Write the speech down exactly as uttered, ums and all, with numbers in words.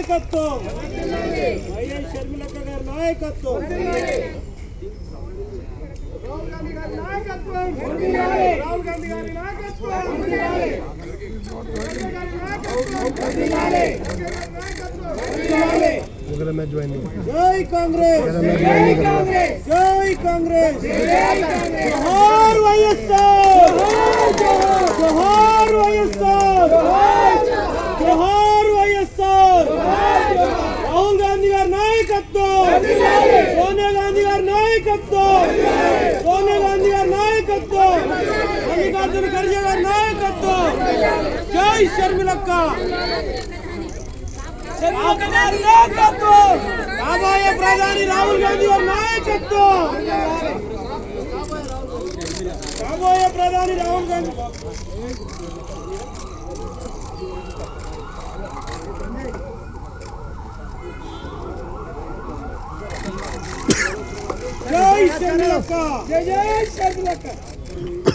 నాయకత్వం వైఎస్ షర్మిలక్క గారి నాయకత్వం రాహుల్ గాంధీ గారి నాయకత్వం రాహుల్ గాంధీ గారి నాయకత్వం जय कांग्रेस जय कांग्रेस जय कांग्रेस जोहार वाईएसआर जोहार वाईएसआर जोहार वाईएसआर राहुल गांधी गारी नायकत्వం सोनिया गांधी गारी नायकत्వం सोनिया गांधी गारी नायकत्వం मल्लिकार्जुन खड़गे गारी नायकत्వం जय शर्मिलक्क రాబోయే ప్రధాని రాహుల్ గాంధీ గారి నాయకత్వం రాబోయే ప్రధాని రాహుల్ గాంధీ జై షర్మిలక్క జై జై షర్మిలక్క